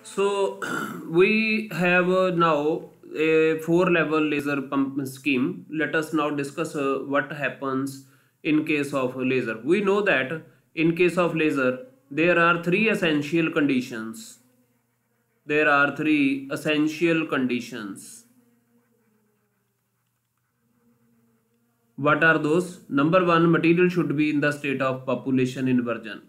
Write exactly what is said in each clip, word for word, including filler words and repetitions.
So we have uh, now a four level laser pump scheme. Let us now discuss uh, what happens in case of a laser. We know that in case of laser there are three essential conditions. There are three essential conditions. What are those? Number one, material should be in the state of population inversion.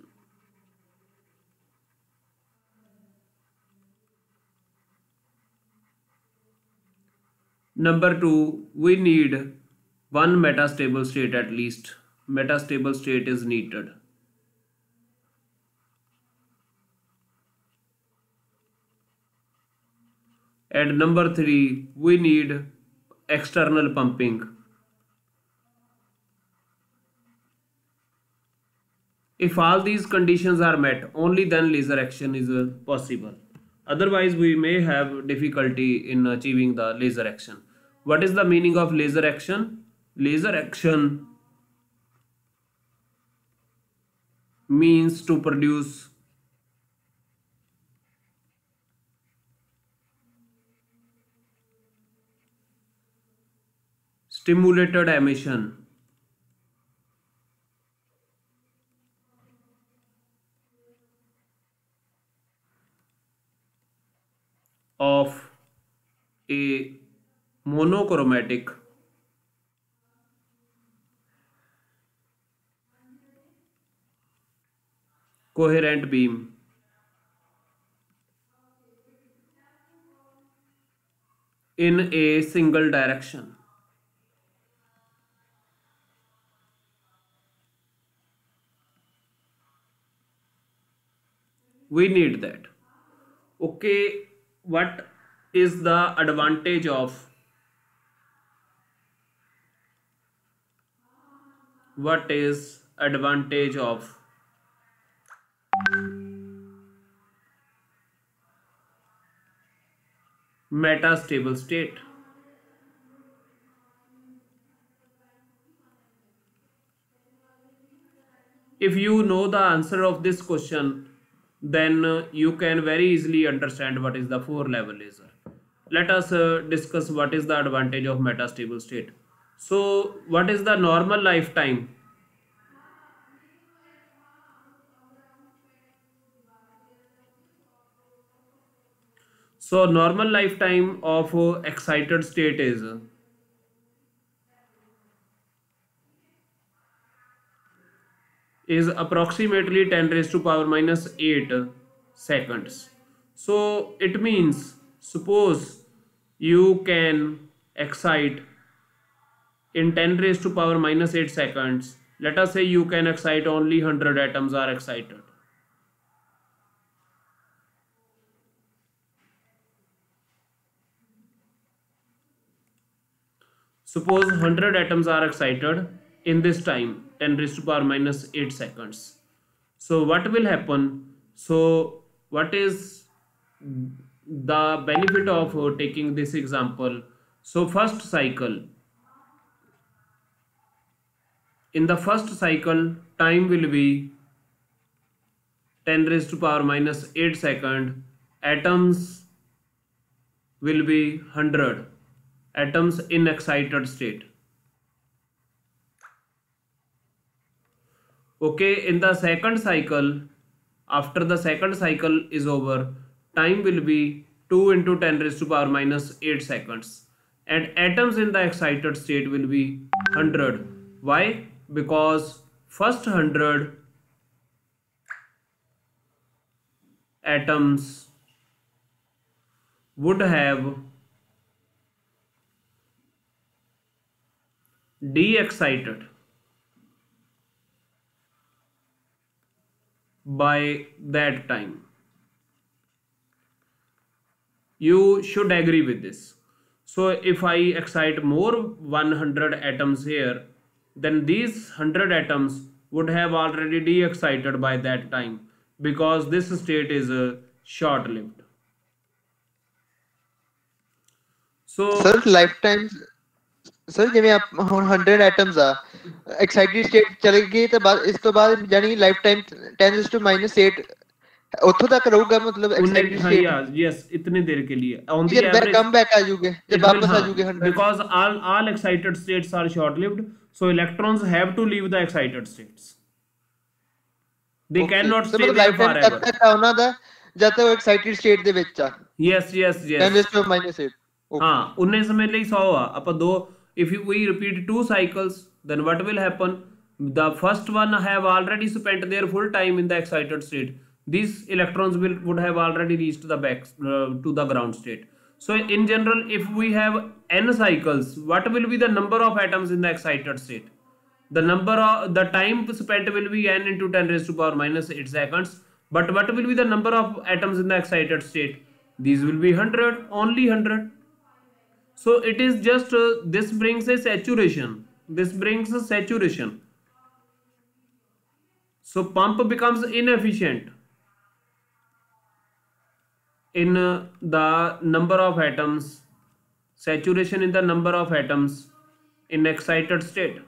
Number two, we need one metastable state at least. Metastable state is needed. And number three, we need external pumping. If all these conditions are met, only then laser action is uh, possible. Otherwise, we may have difficulty in achieving the laser action. What is the meaning of laser action? Laser action means to produce stimulated emission of a monochromatic coherent beam in a single direction. We need that. Okay, what is the advantage of what is advantage of metastable state? If you know the answer of this question, then uh, you can very easily understand what is the four level laser. Let us uh, discuss what is the advantage of metastable state. So what is the normal lifetime? So normal lifetime of uh, excited state is is approximately ten raised to power minus eight seconds. So it means, suppose you can excite in ten raised to power minus eight seconds. Let us say you can excite only one hundred atoms are excited. Suppose one hundred atoms are excited in this time, ten raised to power minus eight seconds. So what will happen? So what is the benefit of uh, taking this example? So first cycle, in the first cycle time will be ten raised to power minus eight second. Atoms will be one hundred atoms in excited state. Okay, in the second cycle, after the second cycle is over, time will be two into ten raised to power minus eight seconds, and atoms in the excited state will be one hundred. Why? Because first one hundred atoms would have de-excited by that time. You should agree with this. So if I excite more one hundred atoms here, then these one hundred atoms would have already de-excited by that time, because this state is uh, short-lived. So sir life time sir ਜਿਵੇਂ ਆਪ ਹੁਣ hundred atoms ਆ excited state ਚਲੇ ਗਏ ਤਾਂ ਬਾਅਦ ਇਸ ਤੋਂ ਬਾਅਦ ਜਾਨੀ life time ten to minus eight ਉੱਥੋਂ तक रहूगा मतलब उन्हें excited हाँ state या यस इतनी देर के लिए ऑन दी फिर बैक एवरेज कम बैक आ जाओगे जब it will वापस आ हाँ जाओगे hundred because all all excited states are short lived, so electrons have to leave the excited states, they okay cannot तो stay मतलब there ਲਾਈਫ ਟਾਈਮ ਤਦ forever. ਤੱਕ ਆ ਉਹਨਾਂ ਦਾ ਜਦ ਤੱਕ ਉਹ ਐਕਸਾਈਟਡ ਸਟੇਟ ਦੇ ਵਿੱਚ ਆ yes yes ten yes raised to minus eight okay हाँ उन्हें समय ਲਈ सौ ਆ ਆਪਾਂ ਦੋ if you, we repeat two cycles then what will happen, the first one have already spent their full time in the excited state, these electrons will would have already reached the back uh, to the ground state. So in general if we have n cycles, what will be the number of atoms in the excited state, the number of the time spent will be n into ten raised to power minus eight seconds, but what will be the number of atoms in the excited state, these will be one hundred, only one hundred. So it is just uh, this brings a saturation, this brings a saturation, so pump becomes inefficient in uh, the number of atoms, saturation in the number of atoms in excited state.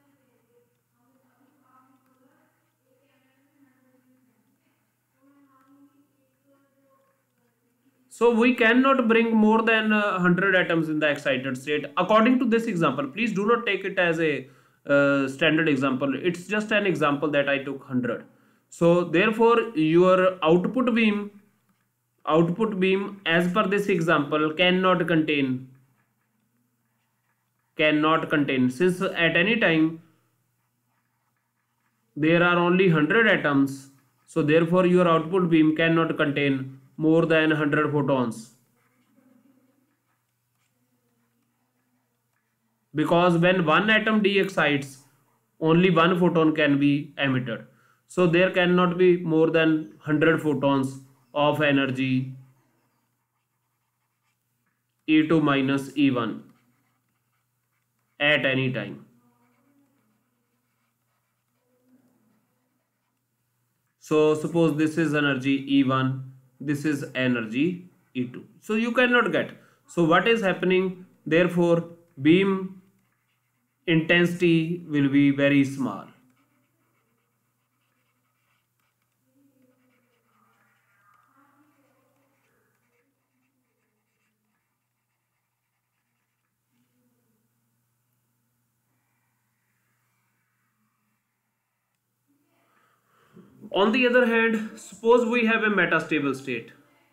So we cannot bring more than uh, one hundred atoms in the excited state according to this example. Please do not take it as a uh, standard example, it's just an example that I took one hundred. So therefore your output beam output beam as per this example cannot contain cannot contain since at any time there are only one hundred atoms, so therefore your output beam cannot contain more than one hundred photons, because when one atom de-excites only one photon can be emitted, so there cannot be more than one hundred photons of energy E two minus E one at any time. So suppose this is energy E one, this is energy E two, so you cannot get. So what is happening, therefore beam intensity will be very small. On the other hand, suppose we have a metastable state.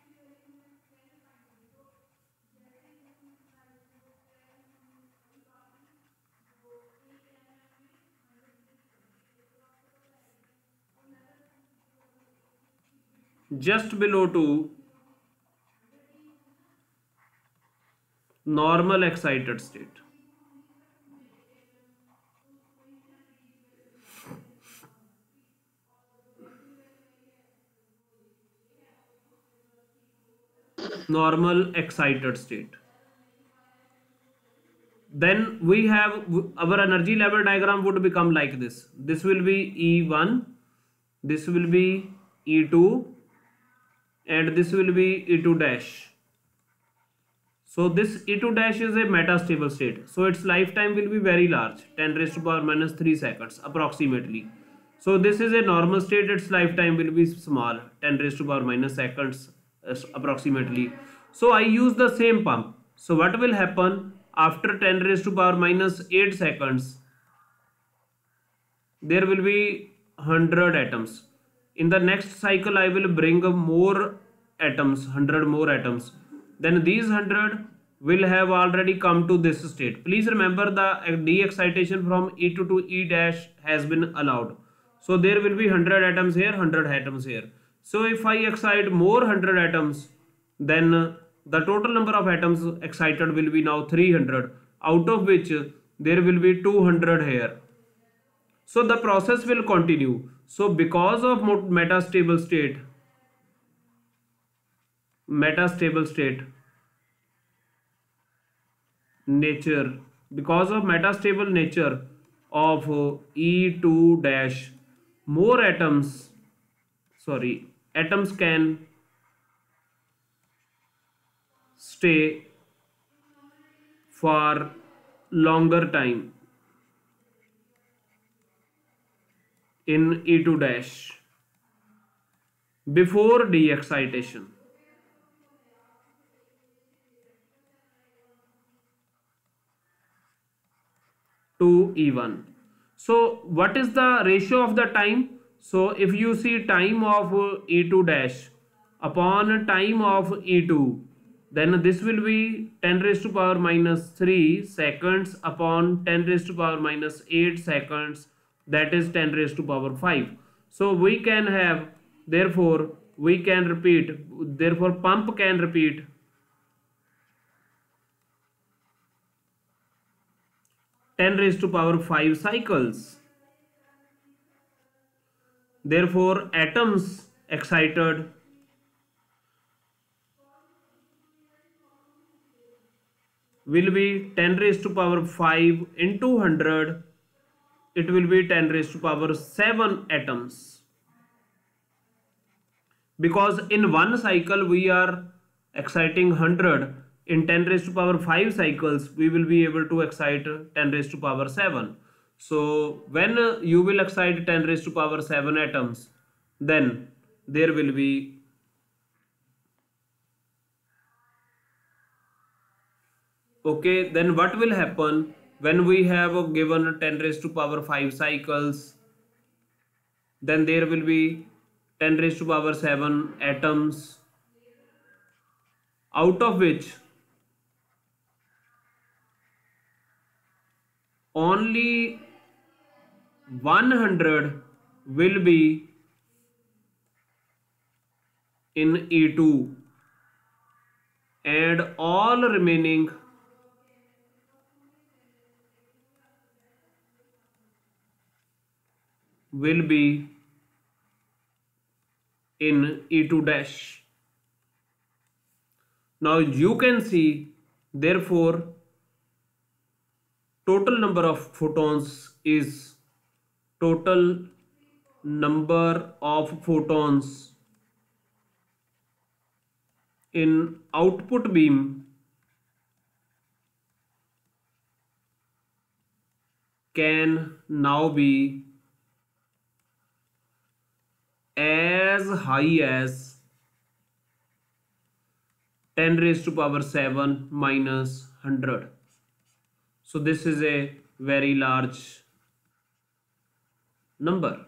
Just below to normal excited state. Normal excited state, then we have our energy level diagram would become like this, this will be E one, this will be E two, and this will be E two dash. So this E two dash is a metastable state, so its lifetime will be very large, ten raised to power minus three seconds approximately. So this is a normal state, its lifetime will be small, ten raised to power minus seconds uh, approximately. So I use the same pump, so what will happen, after ten raised to power minus eight seconds there will be one hundred atoms. In the next cycle I will bring more atoms, one hundred more atoms, then these one hundred will have already come to this state. Please remember the de-excitation from E two to E dash has been allowed, so there will be one hundred atoms here, one hundred atoms here. So if I excite more one hundred atoms, then the total number of atoms excited will be now three hundred, out of which there will be two hundred here. So the process will continue. So because of metastable state, metastable state nature, because of metastable nature of E two dash, more atoms, sorry, atoms can stay for longer time in E two dash. before de-excitation. To E one. So what is the ratio of the time? So if you see time of uh, E two dash upon time of E two, then this will be ten raised to power minus three seconds upon ten raised to power minus eight seconds, that is ten raised to power five. So we can have, therefore we can repeat, therefore pump can repeat ten raised to power five cycles. Therefore atoms excited will be ten raised to power five into one hundred, it will be ten raised to power seven atoms, because in one cycle we are exciting one hundred. In ten raised to power five cycles we will be able to excite ten raised to power seven. So when you will excite ten raised to power seven atoms, then there will be okay, then what will happen when we have given ten raised to power five cycles? Then there will be ten raised to power seven atoms, out of which only one hundred will be in E two and all remaining will be in E two dash. Now you can see, therefore total number of photons is total number of photons in output beam can now be as high as ten raised to power seven minus one hundred. So this is a very large number.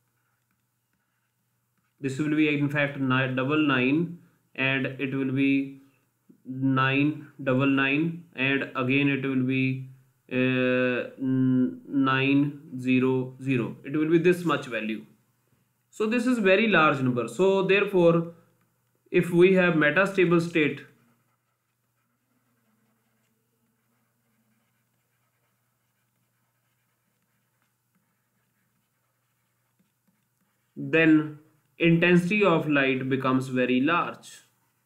This will be in fact nine double nine, and it will be nine double nine, and again it will be uh, nine zero zero. It will be this much value. So this is very large number. So therefore, if we have metastable state, then intensity of light becomes very large.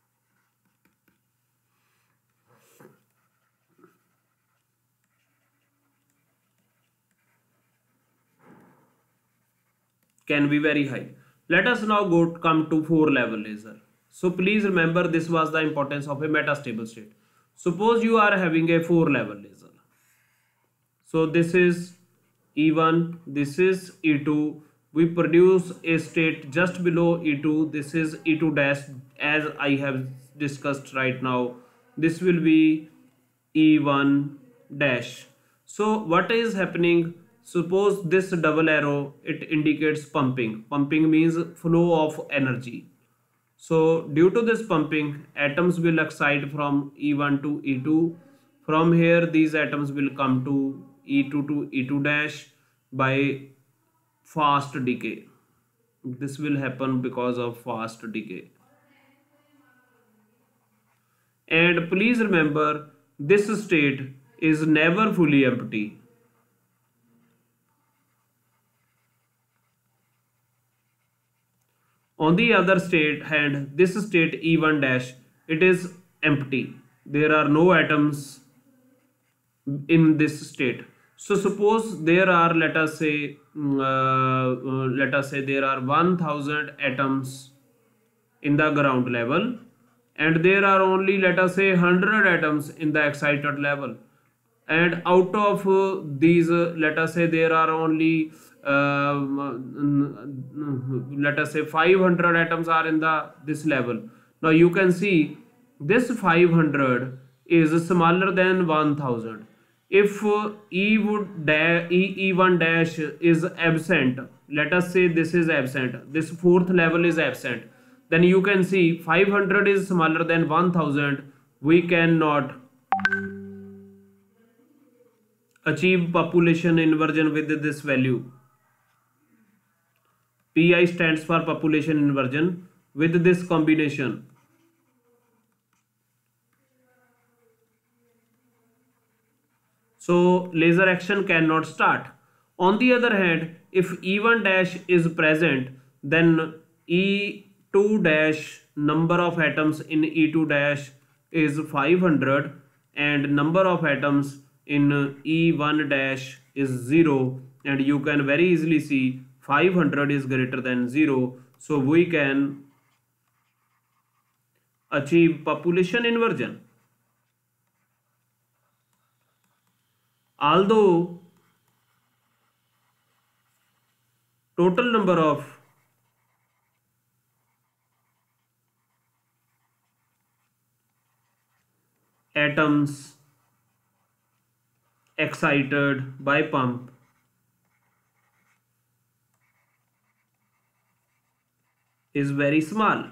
Can be very high. Let us now go come to four level laser. So please remember, this was the importance of a metastable state. Suppose you are having a four level laser. So this is E one, this is E two. We produce a state just below E two. This is E two dash, as I have discussed right now. This will be E one dash. So what is happening? Suppose this double arrow, it indicates pumping. Pumping means flow of energy. So due to this pumping, atoms will excite from E one to E two. From here these atoms will come to E two to E two dash by fast decay. This will happen because of fast decay. And please remember, this state is never fully empty. On the other state hand, this state E one dash, it is empty. There are no atoms in this state. So suppose there are, let us say, uh, uh, let us say there are one thousand atoms in the ground level, and there are only, let us say, one hundred atoms in the excited level, and out of uh, these, uh, let us say there are only um, let us say five hundred atoms are in the this level. Now you can see this five hundred is smaller than one thousand. If uh, e would da e e1 dash is absent, let us say this is absent, this fourth level is absent, then you can see five hundred is smaller than one thousand. We cannot achieve population inversion with this value. Pi stands for population inversion with this combination. So laser action cannot start. On the other hand, if E one dash is present, then E two dash, number of atoms in E two dash is five hundred and number of atoms in E one dash is zero, and you can very easily see five hundred is greater than zero, so we can achieve population inversion. Although total number of atoms excited by pump is very small.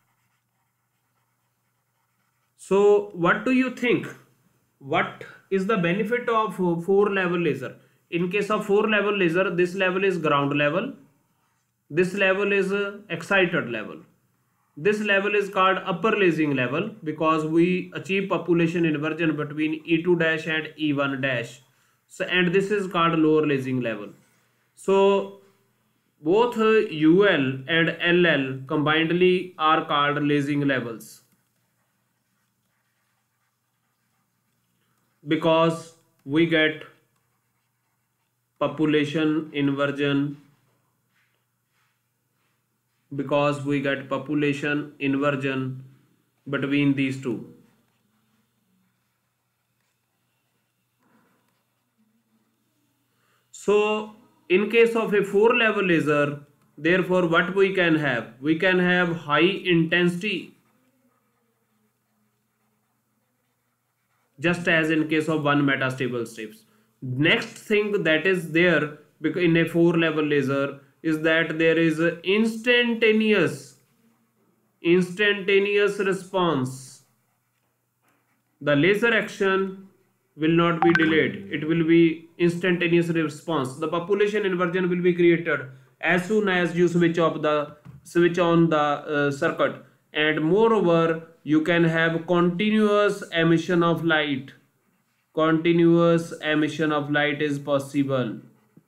So what do you think? What is the benefit of four level laser? In case of four level laser, this level is ground level, this level is excited level, this level is called upper lasing level because we achieve population inversion between E two dash and E one dash. So and this is called lower lasing level. So both U L and L L combinedly are called lasing levels, because we get population inversion because we get population inversion between these two. So in case of a four level laser, therefore what we can have? We can have high intensity, just as in case of one metastable strips. Next thing that is there in a four level laser is that there is a instantaneous instantaneous response. The laser action will not be delayed, it will be instantaneous response. The population inversion will be created as soon as you switch off the switch on the uh, circuit, and moreover you can have continuous emission of light. Continuous emission of light is possible.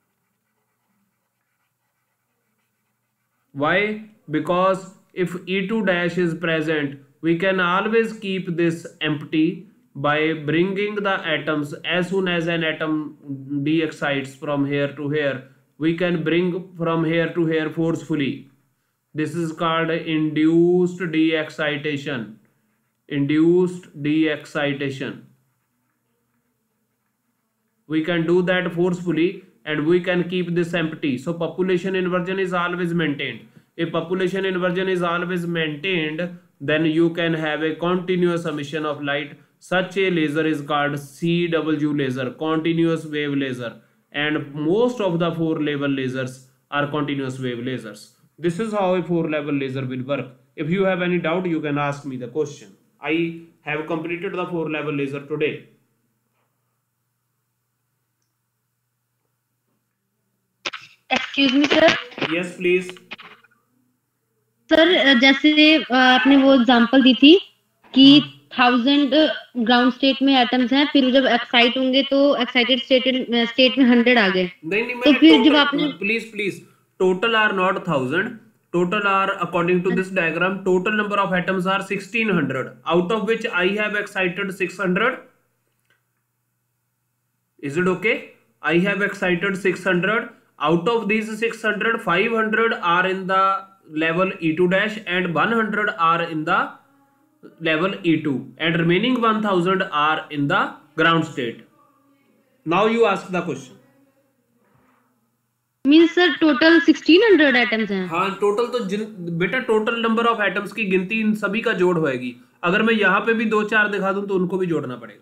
Why? Because if E two dash is present, we can always keep this empty by bringing the atoms. As soon as an atom de-excites from here to here, we can bring from here to here forcefully. This is called induced de-excitation. Induced de-excitation. We can do that forcefully and we can keep this empty. So population inversion is always maintained. If population inversion is always maintained, then you can have a continuous emission of light. Such a laser is called C W laser, continuous wave laser, and most of the four level lasers are continuous wave lasers. This is how a four level laser will work. If you have any doubt, you can ask me the question. I have completed the four level laser today. Excuse me sir. Yes, please. Sir जैसे आपने वो example दी थी कि thousand ground state में atoms हैं, फिर जब एक्साइट होंगे तो एक्साइटेड स्टेट स्टेट में हंड्रेड आ गए. नहीं नहीं तो फिर जब आपने please please total are not thousand, total are according to this diagram, total number of atoms are sixteen hundred, out of which I have excited six hundred. Is it okay? I have excited six hundred. Out of these six hundred, five hundred are in the level E two dash and one hundred are in the level E two, and remaining one thousand are in the ground state. Now you ask the question. Means sir total sixteen hundred atoms हैं। हाँ total तो जिन बेटा total number of atoms की गिनती इन सभी का जोड़ होएगी। अगर मैं यहाँ पे भी दो चार दिखा दूं तो उनको भी जोड़ना पड़ेगा।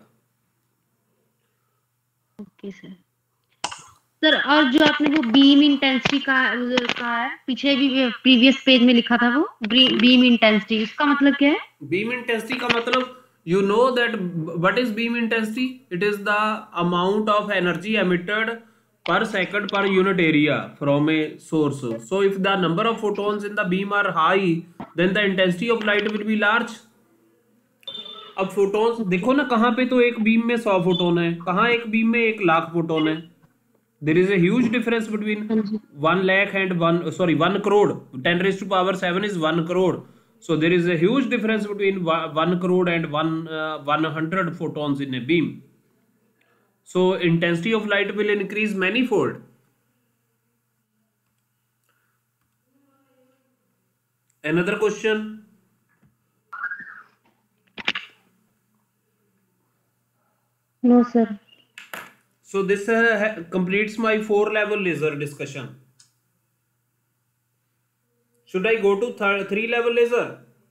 Okay sir. सर और जो आपने वो बीम इंटेंसिटी का का है पीछे भी प्रीवियस पेज में लिखा था वो बीम इंटेंसिटी, इसका मतलब क्या है? बीम इंटेंसिटी का मतलब you know that what is beam intensity? It is the amount of energy emitted per second per unit area from a source. So if the number of photons in the beam are high, then the intensity of light will be large. अब photons देखो ना, कहाँ पे तो एक beam में सौ photon है, कहाँ एक बीम में एक लाख फोटोन है। There is a huge difference between one lakh and one sorry one crore. ten raised to power seven is one crore. So there is a huge difference between one crore and one uh, one hundred photons in a beam. So intensity of light will increase manifold. Another question. No sir. So this uh, completes my four level laser discussion. Should I go to th three level laser?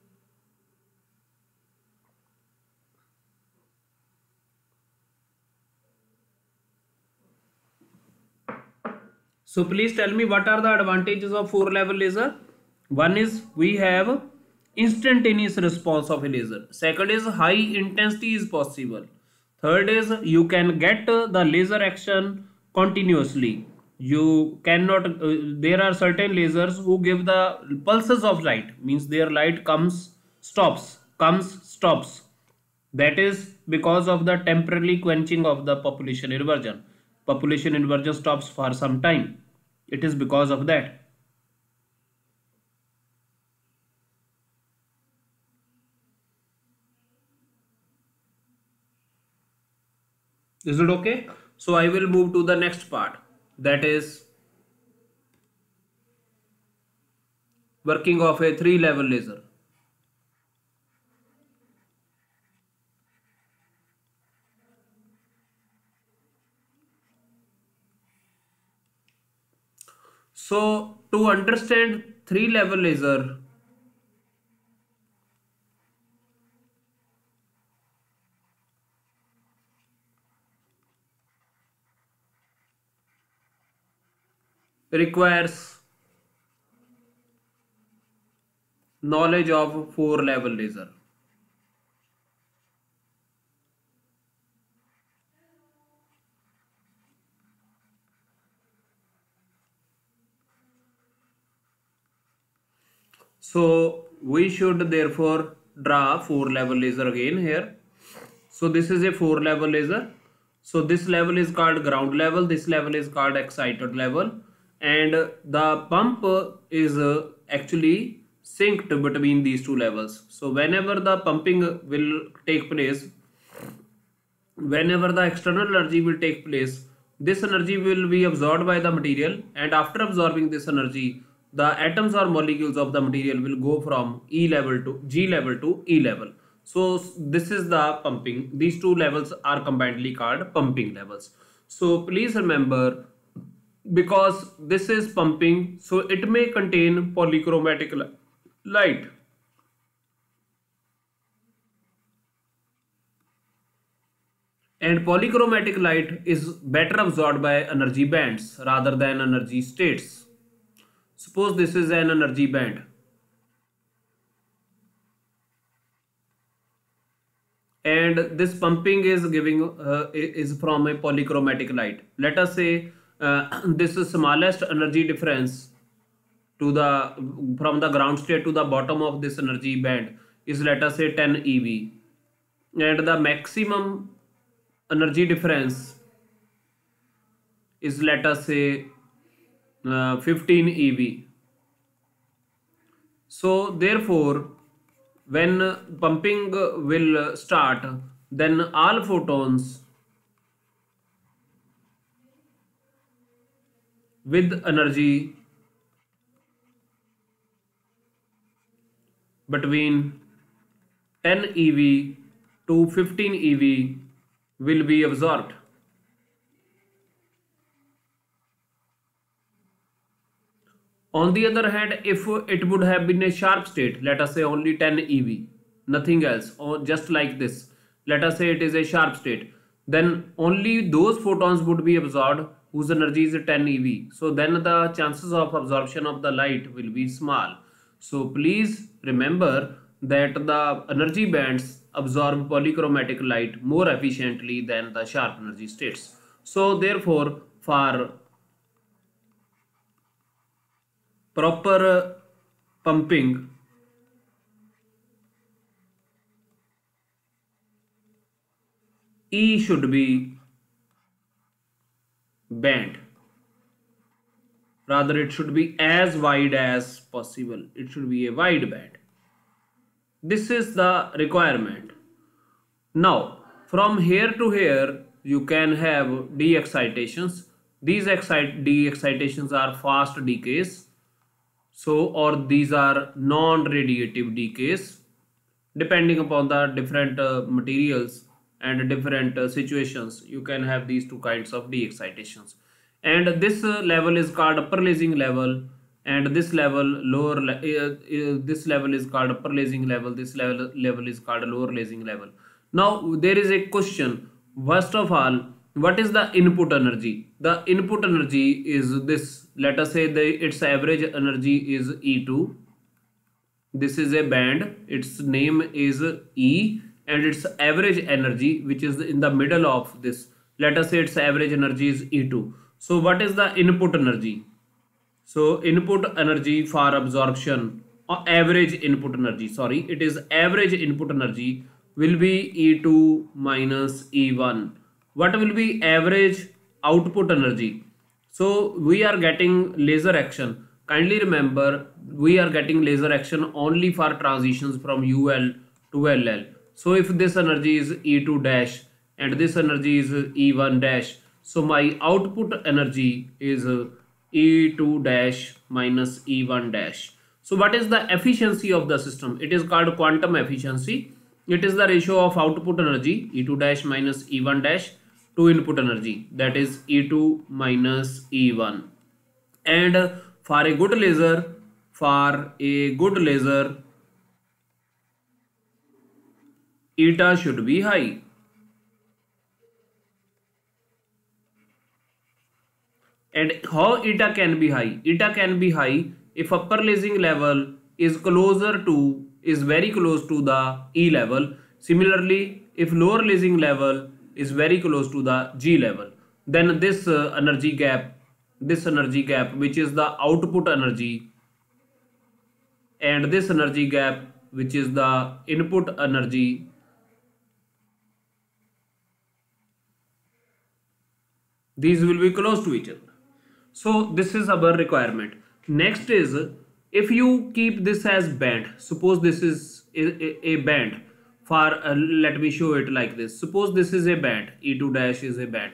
So please tell me what are the advantages of four level laser. One is we have instantaneous response of a laser. Second is high intensity is possible. Third is you can get the laser action continuously. You cannot uh, there are certain lasers who give the pulses of light, means their light comes stops comes stops. That is because of the temporarily quenching of the population inversion. Population inversion stops for some time. It is because of that. Is it okay? So I will move to the next part, that is working of a three level laser. So to understand three level laser, requires knowledge of four level laser. So we should therefore draw four level laser again here. So this is a four level laser. So this level is called ground level, this level is called excited level, and the pump is actually synced between these two levels. So whenever the pumping will take place, whenever the external energy will take place, this energy will be absorbed by the material, and after absorbing this energy, the atoms or molecules of the material will go from E level to G level to E level. So this is the pumping. These two levels are combinedly called pumping levels. So please remember, because this is pumping, so it may contain polychromatic light. And polychromatic light is better absorbed by energy bands rather than energy states. Suppose this is an energy band. And this pumping is giving uh, is from a polychromatic light. Let us say uh, this is smallest energy difference to the from the ground state to the bottom of this energy band is, let us say, ten E V, and the maximum energy difference is, let us say, uh, fifteen E V. So therefore when pumping will start, then all photons with energy between ten E V to fifteen E V will be absorbed. On the other hand, if it would have been a sharp state, let us say only ten E V, nothing else, or just like this, let us say it is a sharp state, then only those photons would be absorbed whose energy is ten E V. So then the chances of absorption of the light will be small. So please remember that the energy bands absorb polychromatic light more efficiently than the sharp energy states. So therefore, for proper pumping, E should be band. Rather, it should be as wide as possible. It should be a wide band. This is the requirement. Now, from here to here, you can have D excitations. These excite D excitations are fast decays. So, or these are non-radiative decays. Depending upon the different uh, materials and different uh, situations, you can have these two kinds of D excitations. And this uh, level is called upper lasing level, and this level lower le uh, uh, this level is called upper lasing level, this level level is called lower lasing level. Now there is a question. First of all, what is the input energy? The input energy is this. Let us say the its average energy is E two. This is a band, its name is E, and its average energy, which is in the middle of this, let us say its average energy is E two. So what is the input energy? So input energy for absorption, or average input energy, sorry, it is average input energy will be E two minus E one. What will be average output energy? So we are getting laser action. Kindly remember, we are getting laser action only for transitions from U L to L L. So if this energy is E two dash and this energy is E one dash, so my output energy is E two dash minus E one dash. So what is the efficiency of the system? It is called quantum efficiency. It is the ratio of output energy E two dash minus E one dash to input energy, that is E two minus E one. And for a good laser, for a good laser, eta should be high. And how eta can be high? Eta can be high if upper lasing level is closer to, is very close to the E level. Similarly, if lower lasing level is very close to the G level, then this uh, energy gap, this energy gap, which is the output energy, and this energy gap, which is the input energy, these will be close to each other. So this is our requirement. Next is, if you keep this as band, suppose this is a, a, a band for, uh, let me show it like this. Suppose this is a band, E two dash is a band,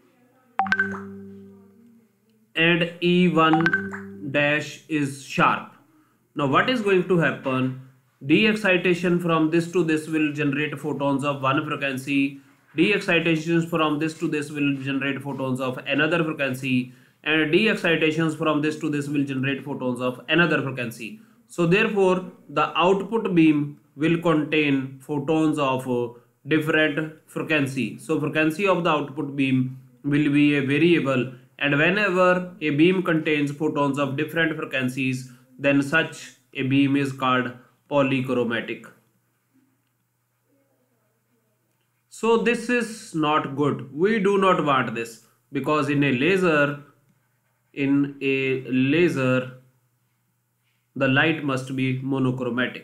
and E one dash is sharp. Now what is going to happen? De-excitation from this to this will generate photons of one frequency. De-excitations from this to this will generate photons of another frequency, and de-excitations from this to this will generate photons of another frequency. So therefore the output beam will contain photons of uh, different frequency. So frequency of the output beam will be a variable, and whenever a beam contains photons of different frequencies, then such a beam is called polychromatic. So this is not good. We do not want this, because in a laser, in a laser, the light must be monochromatic.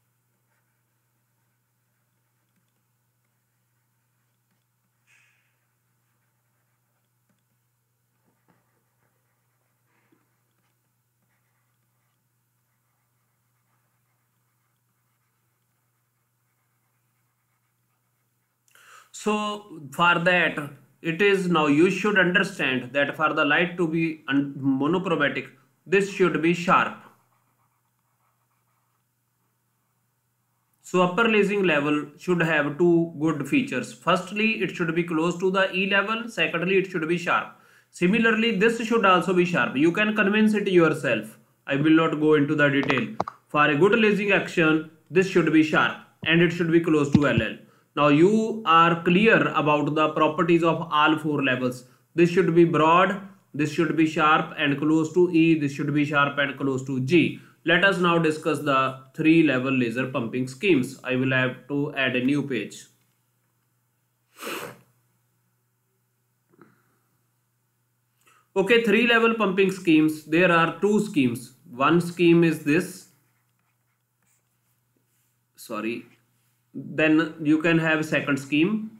So for that, it is now you should understand that for the light to be monochromatic, this should be sharp. So upper lasing level should have two good features. Firstly, it should be close to the E level. Secondly, it should be sharp. Similarly, this should also be sharp. You can convince it yourself. I will not go into the detail. For a good lasing action, this should be sharp and it should be close to L L. Now you are clear about the properties of all four levels. This should be broad, this should be sharp and close to E, this should be sharp and close to G. Let us now discuss the three level laser pumping schemes. I will have to add a new page. Okay, three level pumping schemes. There are two schemes. One scheme is this. Sorry. Then you can have second scheme.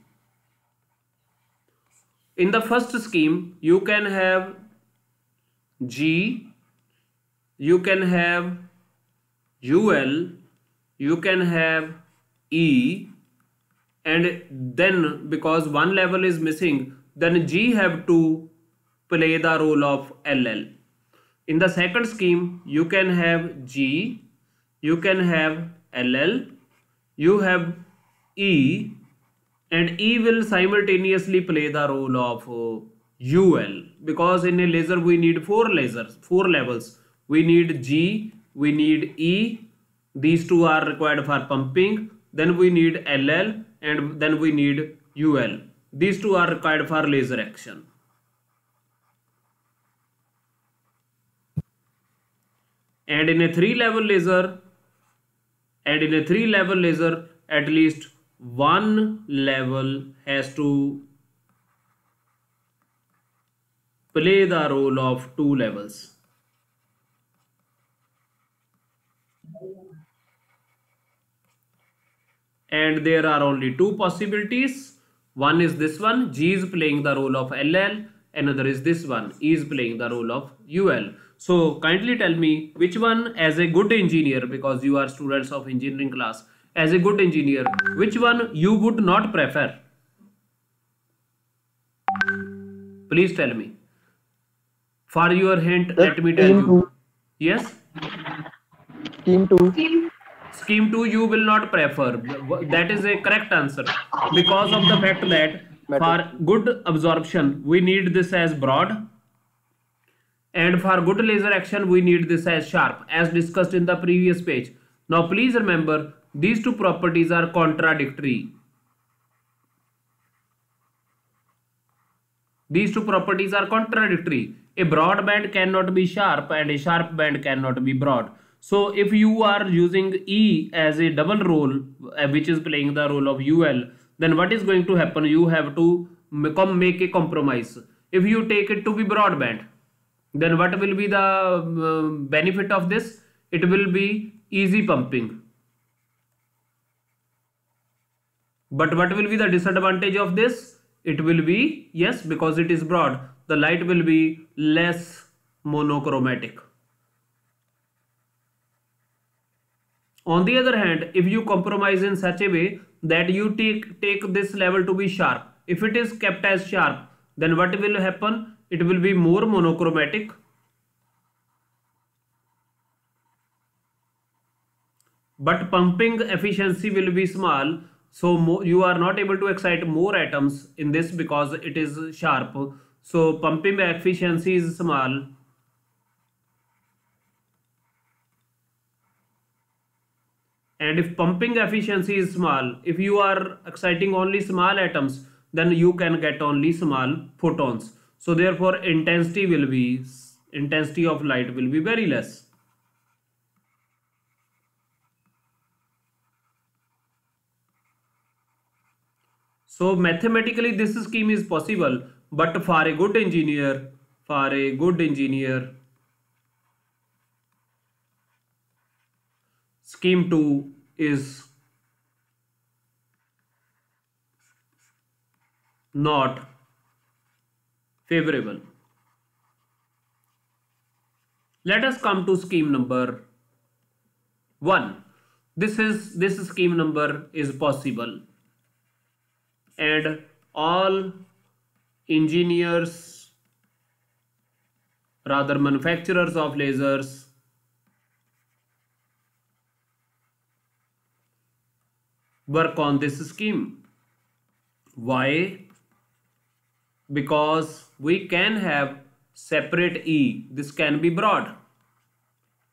In the first scheme, you can have G, you can have U L, you can have E, and then because one level is missing, then G have to play the role of L L. In the second scheme, you can have G, you can have L L, you have E, and E will simultaneously play the role of uh, U L, because in a laser we need four lasers, four levels. We need G, we need E, these two are required for pumping, then we need L L, and then we need U L. These two are required for laser action. And in a three level laser, and in a three level laser, at least one level has to play the role of two levels. And there are only two possibilities. One is this one, G is playing the role of L L. Another is this one, E is playing the role of U L. So kindly tell me which one, as a good engineer, because you are students of engineering class, as a good engineer, which one you would not prefer? Please tell me. For your hint, The let me tell scheme you. two. Yes? Scheme two. Scheme two you will not prefer. That is a correct answer. Because of the fact that for good absorption, we need this as broad. And for good laser action, we need this as sharp, as discussed in the previous page. Now please remember, these two properties are contradictory. These two properties are contradictory. A broad band cannot be sharp and a sharp band cannot be broad. So if you are using E as a double role, uh, which is playing the role of U L, then what is going to happen? You have to come make a compromise. If you take it to be broadband, then what will be the uh, benefit of this? It will be easy pumping. But what will be the disadvantage of this? It will be, yes, because it is broad, the light will be less monochromatic. On the other hand, if you compromise in such a way that you take, take this level to be sharp, if it is kept as sharp, then what will happen? It will be more monochromatic. But pumping efficiency will be small, so more, you are not able to excite more atoms in this because it is sharp. So pumping efficiency is small. And if pumping efficiency is small, if you are exciting only small atoms, then you can get only small photons. So therefore intensity will be, intensity of light will be very less. So mathematically this scheme is possible, but for a good engineer, for a good engineer, scheme two is not favorable. Let us come to scheme number one. This is this scheme number is possible, and all engineers, rather manufacturers of lasers, work on this scheme. Why? Because we can have separate E. This can be broad.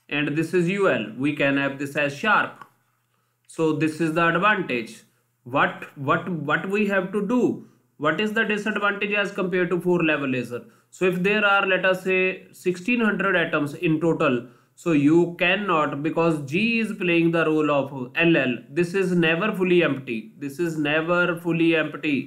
and this is U L. We can have this as sharp. So this is the advantage. What what what we have to do? What is the disadvantage as compared to four level laser? So if there are, let us say, sixteen hundred atoms in total, so you cannot, because G is playing the role of L L. This is never fully empty. This is never fully empty.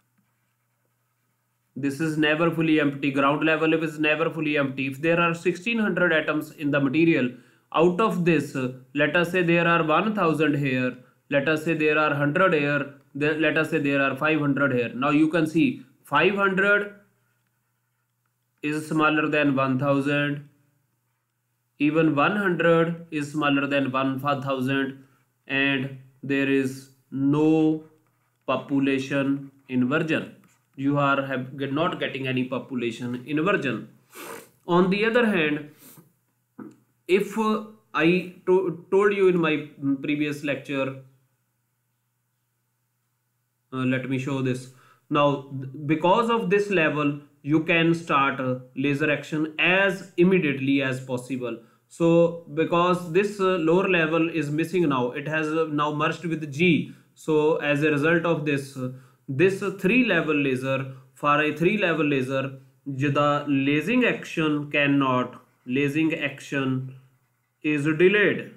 This is never fully empty. Ground level is never fully empty. If there are sixteen hundred atoms in the material, out of this, let us say there are one thousand here, let us say there are one hundred here, there, let us say there are five hundred here. Now you can see five hundred is smaller than one thousand, even one hundred is smaller than one thousand, and there is no population inversion. You are have, not getting any population inversion. On the other hand, if uh, I to told you in my previous lecture, uh, let me show this. Now because of this level, you can start uh, laser action as immediately as possible. So because this uh, lower level is missing now, it has uh, now merged with G. So as a result of this, uh, this uh, three level laser, for a three level laser, the lasing action cannot, lasing action is delayed.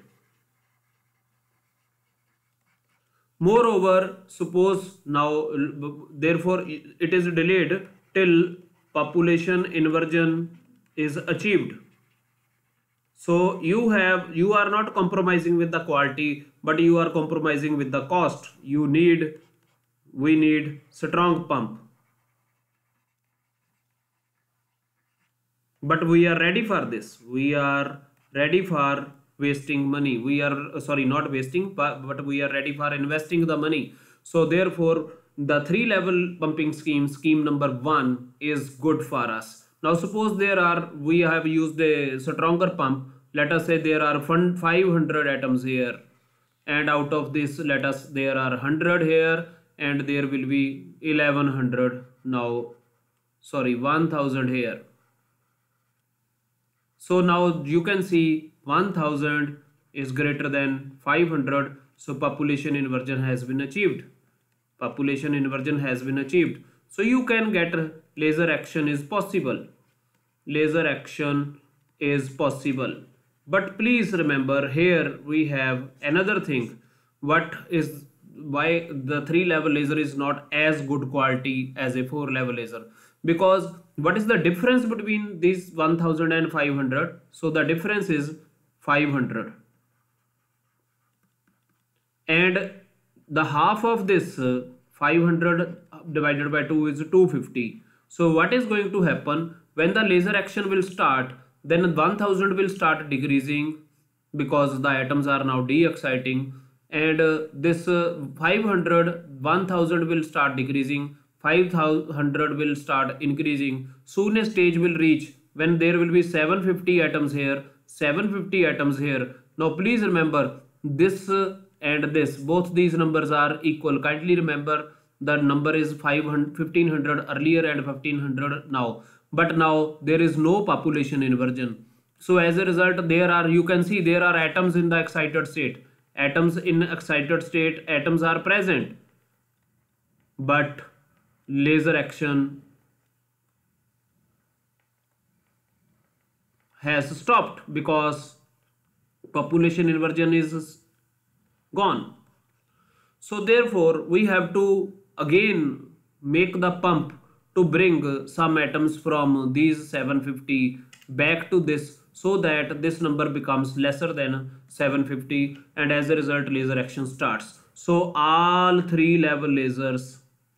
Moreover, suppose now, therefore it is delayed till population inversion is achieved. So you have, you are not compromising with the quality, but you are compromising with the cost. You need, we need strong pump. But we are ready for this. We are ready for wasting money. We are, sorry, not wasting, but, but we are ready for investing the money. So therefore, the three level pumping scheme, scheme number one, is good for us. Now suppose there are, we have used a stronger pump. Let us say there are five hundred atoms here, and out of this, let us, there are one hundred here, and there will be eleven hundred now, sorry, one thousand here. So now you can see one thousand is greater than five hundred, so population inversion has been achieved. Population inversion has been achieved. So you can get laser action is possible. Laser action is possible. But please remember, here we have another thing. What is, why the three level laser is not as good quality as a four level laser? Because what is the difference between these one thousand and five hundred? So the difference is five hundred, and the half of this uh, five hundred divided by two is two hundred fifty. So what is going to happen when the laser action will start? Then one thousand will start decreasing because the atoms are now de-exciting, and uh, this uh, five hundred, one thousand will start decreasing, five hundred will start increasing. Soon a stage will reach when there will be seven hundred fifty atoms here, seven hundred fifty atoms here. Now please remember, this uh, and this, both these numbers are equal. Kindly remember, the number is five hundred, fifteen hundred earlier and fifteen hundred now. But now there is no population inversion. So as a result, there are, you can see there are atoms in the excited state. Atoms in excited state, atoms are present. But laser action has stopped because population inversion is gone. So therefore, we have to again make the pump to bring some atoms from these seven hundred fifty back to this, so that this number becomes lesser than seven hundred fifty, and as a result laser action starts. So all three level lasers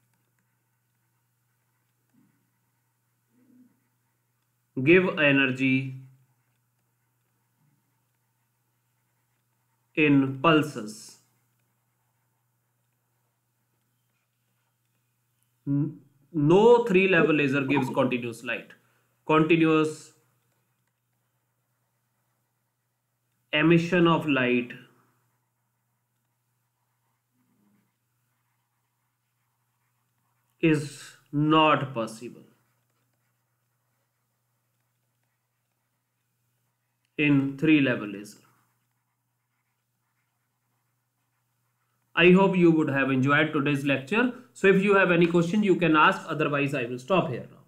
give energy in pulses. No three level laser gives continuous light. Continuous emission of light is not possible. in three level laser. I hope you would have enjoyed today's lecture. So if you have any question, you can ask, otherwise I will stop here now.